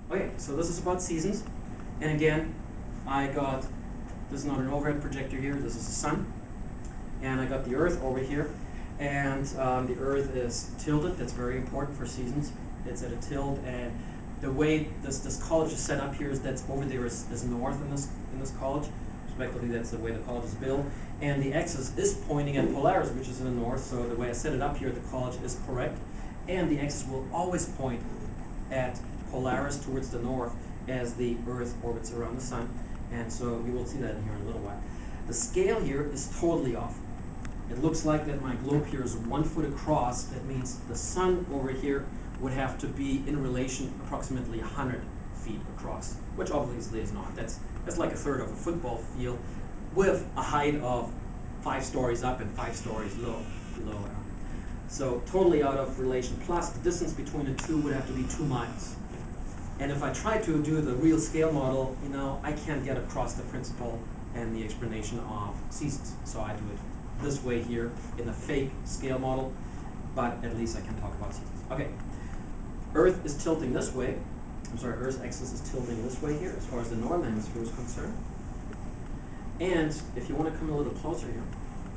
Okay, so this is about seasons. And again, this is not an overhead projector here, this is the sun. And I got the Earth over here. And the Earth is tilted. That's very important for seasons. It's at a tilt, and the way this college is set up here is that's over there is north in this college. Respectively, that's the way the college is built. And the axis is pointing at Polaris, which is in the north. So the way I set it up here, the college is correct. And the axis will always point at Polaris towards the north as the Earth orbits around the sun. And so you will see that in here in a little while. The scale here is totally off. It looks like that my globe here is 1 foot across. That means the sun over here would have to be in relation approximately 100 feet across, which obviously is not. That's like a third of a football field with a height of 5 stories up and 5 stories below. So totally out of relation. Plus the distance between the two would have to be 2 miles. And if I try to do the real scale model, I can't get across the principle and the explanation of seasons. So I do it this way here in the fake scale model, but at least I can talk about seasons. Okay, Earth is tilting this way. I'm sorry, Earth's axis is tilting this way here as far as the northern hemisphere is concerned. And if you want to come a little closer here,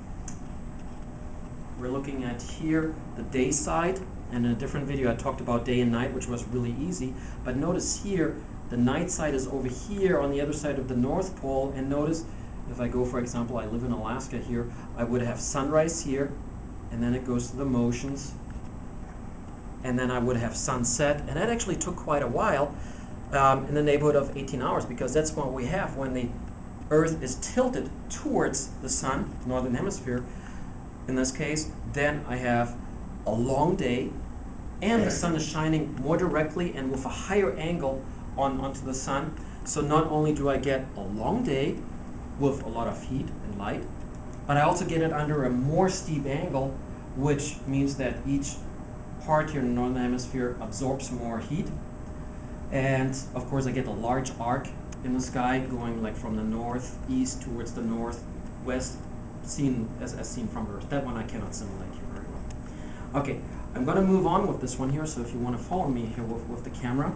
we're looking at here the day side, and in a different video I talked about day and night, which was really easy. But notice here, the night side is over here on the other side of the North Pole, and notice if I go, for example, I live in Alaska here, I would have sunrise here, and then it goes to the motions, and then I would have sunset, and that actually took quite a while, in the neighborhood of 18 hours, because that's what we have when the Earth is tilted towards the sun, northern hemisphere, in this case. Then I have a long day, and the sun is shining more directly and with a higher angle onto the sun. So not only do I get a long day with a lot of heat and light, but I also get it under a more steep angle, which means that each part here in the northern hemisphere absorbs more heat. And of course I get a large arc in the sky going like from the northeast towards the northwest, seen as seen from Earth. That one I cannot simulate here very well. Okay, I'm going to move on with this one here, so if you want to follow me here with the camera.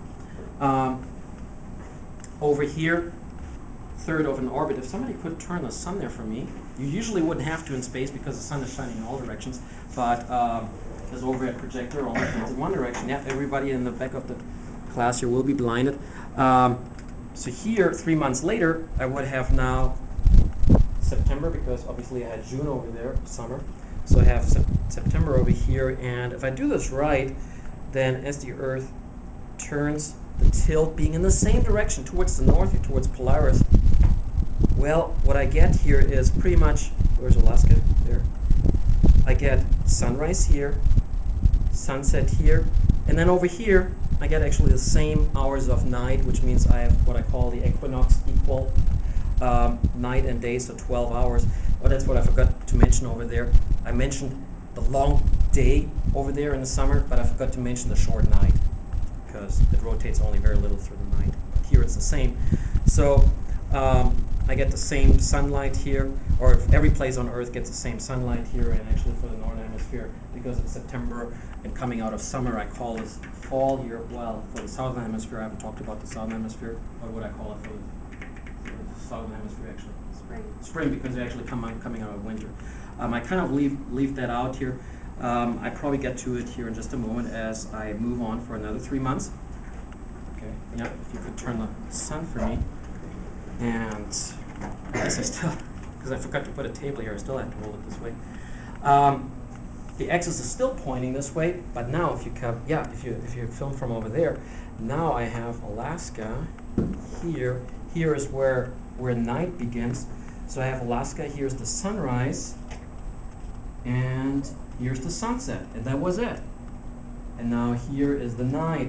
Over here, third of an orbit. If somebody could turn the sun there for me. You usually wouldn't have to in space because the sun is shining in all directions, but this overhead projector only points in one direction. Yeah, everybody in the back of the class here will be blinded. So here, 3 months later, I would have now September, because obviously I had June over there, summer. So I have September over here, and if I do this right, then as the Earth turns, the tilt being in the same direction towards the north, or towards Polaris, well, what I get here is pretty much, where's Alaska? There. I get sunrise here, sunset here, and then over here, I get actually the same hours of night, which means I have what I call the equinox equal night and day, so 12 hours. Oh, that's what I forgot to mention over there. I mentioned the long day over there in the summer, but I forgot to mention the short night, because it rotates only very little through the night. Here it's the same. So I get the same sunlight here, or if every place on Earth gets the same sunlight here, and actually for the northern hemisphere, because it's September and coming out of summer, I call this fall here. Well, for the southern hemisphere, I haven't talked about the southern hemisphere. What would I call it for the southern hemisphere, actually? Spring. Spring, because they're actually coming out of winter. I kind of leave that out here. I probably get to it here in just a moment as I move on for another 3 months. Okay, yeah, if you could turn the sun for me. And I guess I still, because I forgot to put a table here, I still have to hold it this way. The axis is still pointing this way, but now if you come, yeah, if you film from over there, now I have Alaska here. Here is where night begins. So I have Alaska, here's the sunrise, and here's the sunset, and that was it. And now here is the night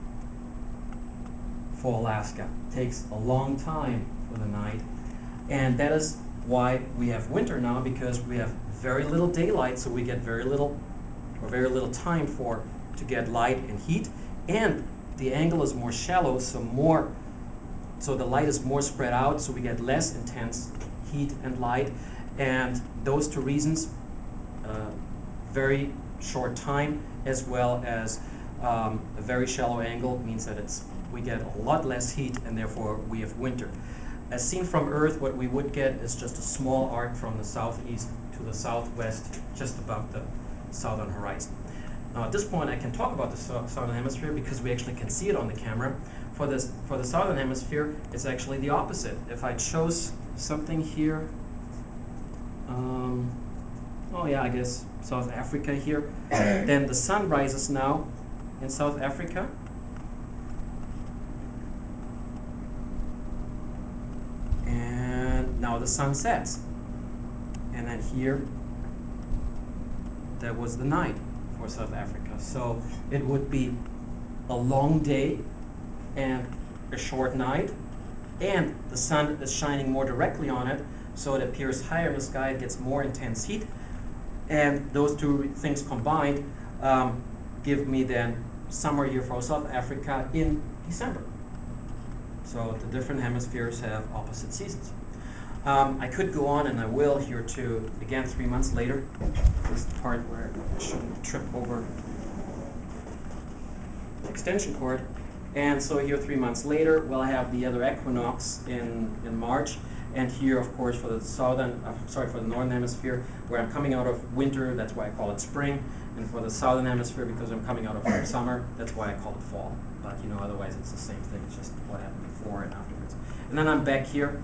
for Alaska. It takes a long time for the night, and that is why we have winter now, because we have very little daylight, so we get very little time to get light and heat, and the angle is more shallow, so the light is more spread out, so we get less intense heat and light. And those two reasons, very short time as well as a very shallow angle, means that it's we get a lot less heat, and therefore we have winter. As seen from Earth, what we would get is just a small arc from the southeast to the southwest, just above the southern horizon. Now at this point I can talk about the southern hemisphere because we actually can see it on the camera. For the southern hemisphere, it's actually the opposite. If I chose something here, oh yeah, I guess South Africa here, then the sun rises now in South Africa. And now the sun sets. And then here, that was the night for South Africa. So it would be a long day and a short night, and the sun is shining more directly on it, so it appears higher in the sky, it gets more intense heat, and those two things combined give me then summer here for South Africa in December. So the different hemispheres have opposite seasons. I could go on, and I will here to, again, 3 months later. This is the part where I shouldn't trip over the extension cord. And so here 3 months later, we'll have the other equinox in March. And here, of course, for the for the northern hemisphere, where I'm coming out of winter, that's why I call it spring. And for the southern hemisphere, because I'm coming out of summer, that's why I call it fall. But you know, otherwise it's the same thing. It's just what happened before and afterwards. And then I'm back here.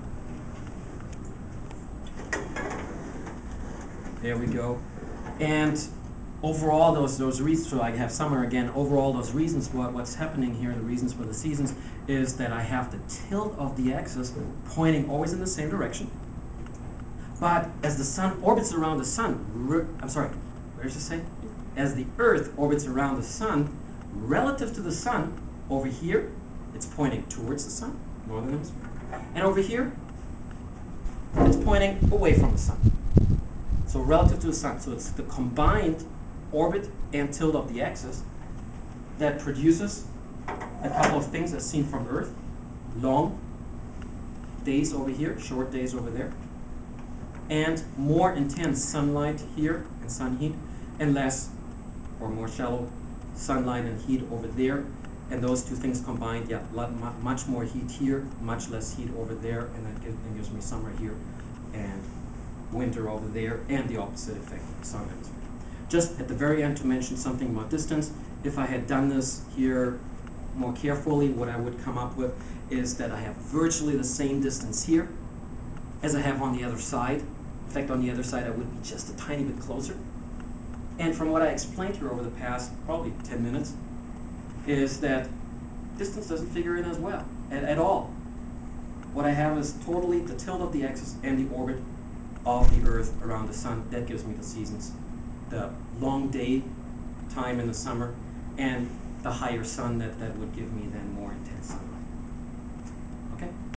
There we go. And overall, those reasons, so I have summer again, overall those reasons what's happening here, the reasons for the seasons, is that I have the tilt of the axis pointing always in the same direction. But as the sun orbits around the sun, I'm sorry, what did I say? As the Earth orbits around the sun, relative to the sun, over here, it's pointing towards the sun, northern hemisphere. And over here, it's pointing away from the sun. So relative to the sun, so it's the combined orbit and tilt of the axis that produces a couple of things as seen from Earth. Long days over here, short days over there, and more intense sunlight here and sun heat, and less or more shallow sunlight and heat over there. And those two things combined, yeah, much more heat here, much less heat over there, and that gives me summer here and winter over there, and the opposite effect of the southern hemisphere. Just at the very end to mention something about distance, if I had done this here more carefully, what I would come up with is that I have virtually the same distance here as I have on the other side. In fact, on the other side I would be just a tiny bit closer. And from what I explained here over the past probably 10 minutes, is that distance doesn't figure in as well, at all. What I have is totally the tilt of the axis and the orbit of the Earth around the sun. That gives me the seasons. The long day time in the summer, and the higher sun that would give me then more intense sunlight. Okay?